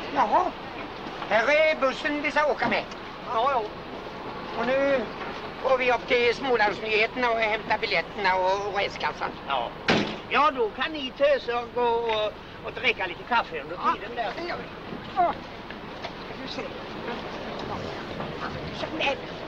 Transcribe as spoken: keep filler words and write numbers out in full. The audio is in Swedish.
Jaha. Här är bussen vi ska åka med. Ja, ja. Och nu går vi upp till Smålandsnyheterna och hämtar biljetterna och reskassan. Ja. Ja, då kan ni töser gå och, och dricka lite kaffe under tiden där. Ja, det gör vi. Ja. Ska vi se. Så, nej.